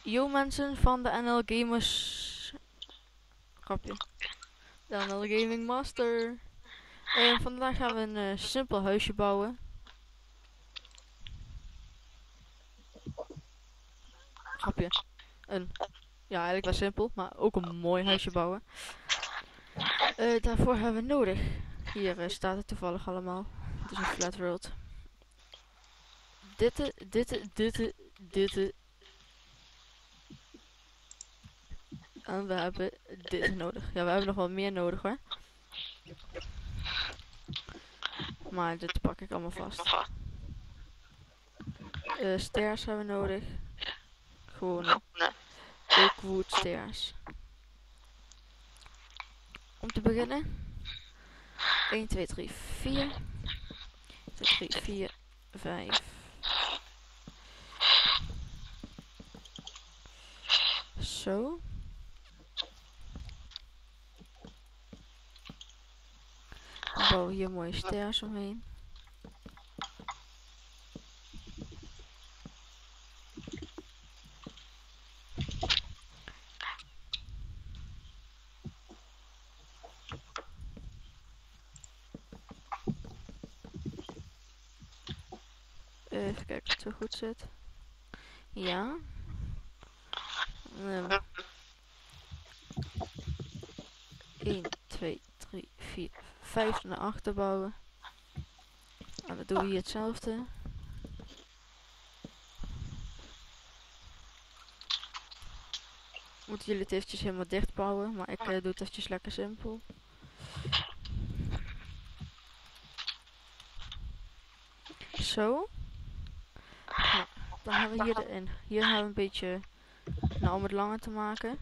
Yo mensen van de NL Gamers. Grapje. De NL Gaming Master. Vandaag gaan we een simpel huisje bouwen. Grapje. Ja, eigenlijk wel simpel, maar ook een mooi huisje bouwen. Daarvoor hebben we nodig. Hier staat het toevallig allemaal. Het is een flat world. Dit. En we hebben dit nodig. Ja, we hebben nog wel meer nodig hoor. Maar dit pak ik allemaal vast. Stairs hebben we nodig. Gewoon oak wood stairs. Om te beginnen. 1, 2, 3, 4. 2, 3, 4, 5. Zo. Dan bouwen we hier mooie stairs omheen. Even kijken of het zo goed zit. Ja. 1, 2, 3, 4, 5 naar achter bouwen. En dan doen we hier hetzelfde. Moeten jullie het eventjes helemaal dicht bouwen, maar ik doe het eventjes lekker simpel. Zo. Nou, dan hebben we hier erin. Hier hebben we een beetje, nou om het langer te maken.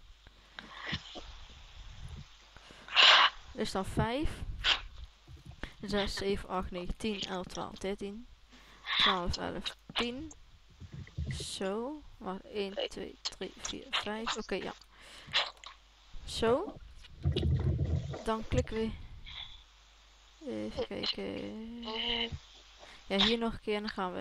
Dit is dan 5. 6, 7, 8, 9, 10, 11, 12, 13. 12, 11, 10. Zo. Wacht, 1, 2, 3, 4, 5. Oké, ja. Zo. Dan klikken we. Even kijken. Ja, hier nog een keer en dan gaan we.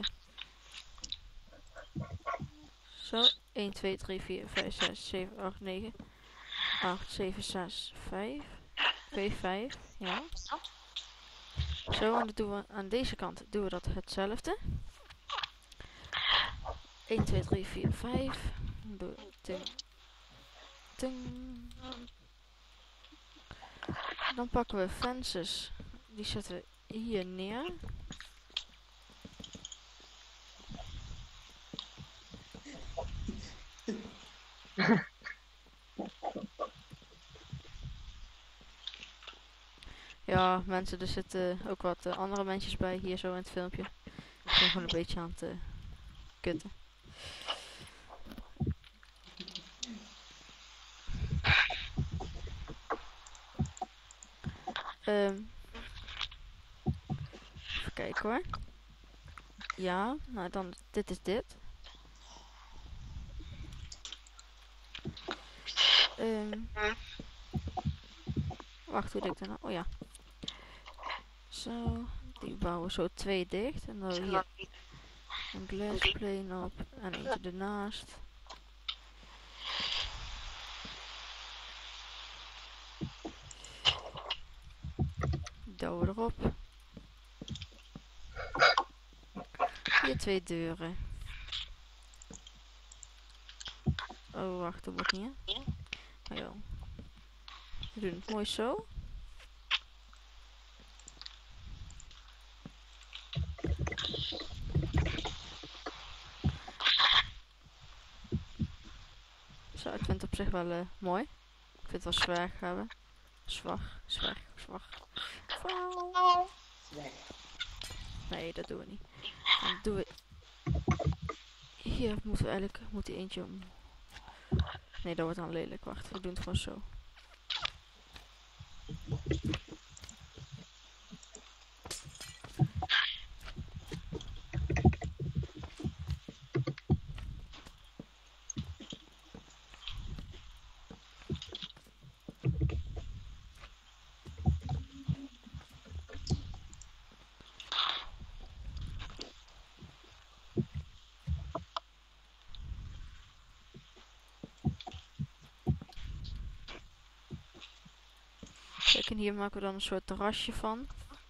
Zo. 1, 2, 3, 4, 5, 6, 7, 8, 9. 8, 7, 6, 5. 2, 5. Ja. Zo, en dan doen we aan deze kant doen we dat hetzelfde. 1, 2, 3, 4, 5. Doen we ting. Ting. Dan pakken we fences. Die zetten we hier neer. Ja, mensen, er zitten ook wat andere mensjes bij hier zo in het filmpje. Ik ben gewoon een beetje aan het kutten. Even kijken hoor. Ja, nou dan, dit is dit. Wacht, hoe doe ik dat nou? Oh ja. Zo, die bouwen zo 2 dicht. En dan hier een glasplane op en eentje ernaast. Douwen erop. Hier 2 deuren. Oh, wacht, dat moet niet hè. Oh, ja. We doen het mooi zo. Zo, ik vind het op zich wel mooi. Ik vind het wel zwaar hebben. Zwag. Nee, dat doen we niet. Dan doen we... Hier moeten we eigenlijk... Moet die eentje om... Nee, dat wordt dan lelijk. Wacht, we doen het gewoon zo. Kijk, en hier maken we dan een soort terrasje van.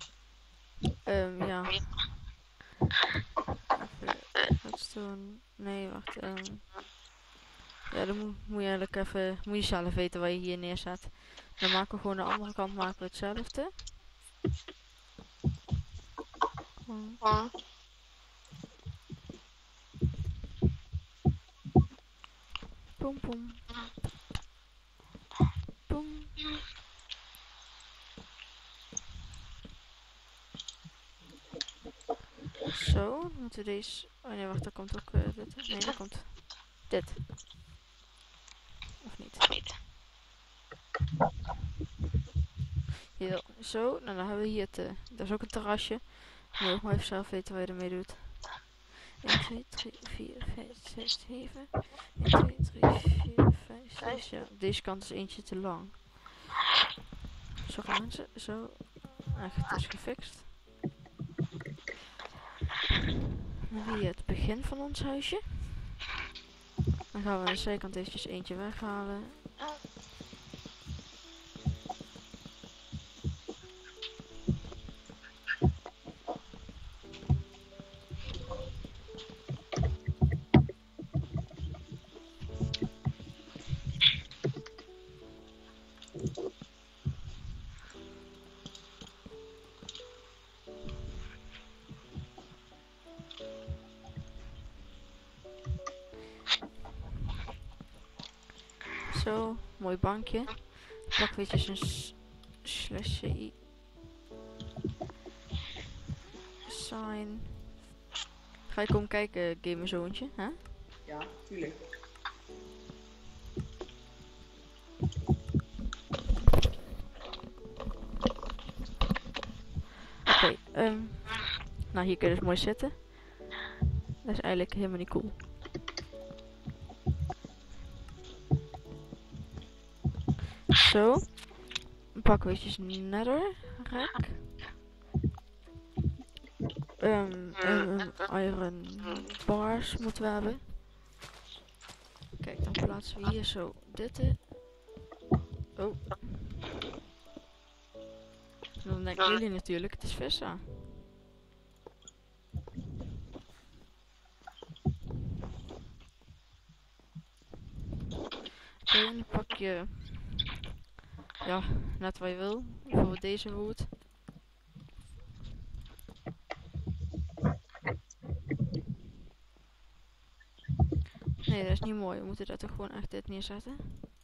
Ja. Even redstone. Nee, wacht. Ja, dan moet je eigenlijk even... Moet je zelf weten waar je hier neerzet. Dan maken we gewoon de andere kant maken we hetzelfde. Pom pom. Pom. Zo, dan moeten we deze... Oh nee, wacht, daar komt ook dit. Nee, daar komt dit. Of niet? Hier, zo, nou dan hebben we hier dat is ook een terrasje. Dan moet je ook maar even zelf weten wat je ermee doet. 1, 2, 3, 4, 5, 6, 7. 1, 2, 3, 4, 5, 6. Ja, deze kant is eentje te lang. Zo gaan mensen, zo. Echt, het is gefixt. Dan hebben we hier het begin van ons huisje. Dan gaan we aan de zijkant eventjes eentje weghalen. Zo, mooi bankje. Pak weetjes een slash sign. Ga je komen kijken, gamerzoontje, hè? Ja, tuurlijk. Oké, nou hier kun je dus mooi zitten. Dat is eigenlijk helemaal niet cool. Zo. Dan pakken we eventjes nether rack. Iron bars moeten we hebben. Kijk, dan plaatsen we hier zo dit in. Oh. Dan denken jullie natuurlijk, het is Vessa. Oké, en dan pak je... Ja, net wat je wil. Bijvoorbeeld deze wood. Nee, dat is niet mooi. We moeten daar toch gewoon echt dit neerzetten.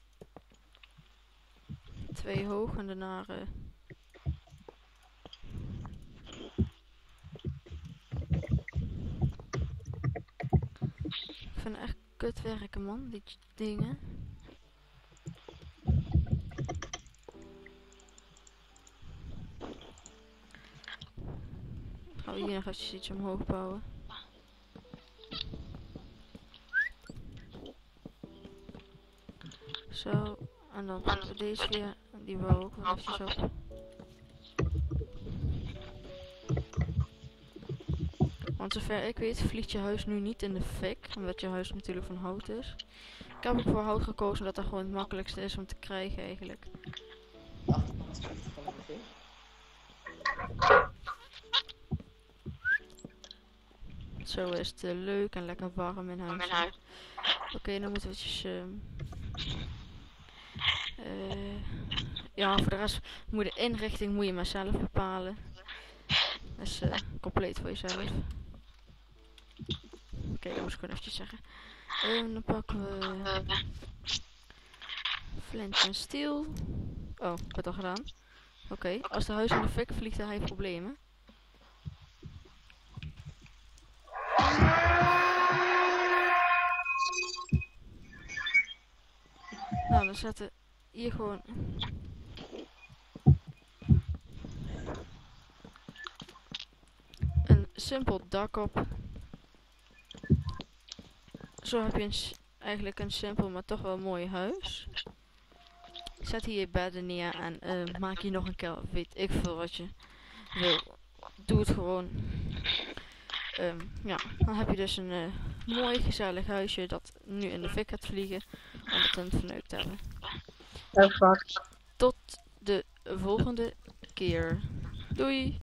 2 hoog en daarna... Ik vind het echt kut werken, man, die dingen. Gaan we hier nog even iets omhoog bouwen. Zo, en dan pakken we deze weer. En die bouwen ook nog eventjes op. Want zover ik weet vliegt je huis nu niet in de fik. Omdat je huis natuurlijk van hout is. Ik heb ook voor hout gekozen omdat dat gewoon het makkelijkste is om te krijgen eigenlijk. Zo is het leuk en lekker warm in huis. Oké, dan moeten we eventjes... ja, voor de rest moet de inrichting moet je maar zelf bepalen. Dat is compleet voor jezelf. Oké, dat moest ik gewoon eventjes zeggen. Dan pakken we... flint en steel. Oh, ik heb het al gedaan. Oké, als de huis in de fik vliegt, dan heb je problemen. Nou, dan zetten hier gewoon... een simpel dak op. Zo heb je eigenlijk een simpel, maar toch wel mooi huis. Zet hier je bedden neer en maak hier nog een kelder. Weet ik veel wat je wil. Doe het gewoon. Ja, dan heb je dus een mooi gezellig huisje dat nu in de fik gaat vliegen. Omdat we het verneukt hebben. Tot de volgende keer. Doei!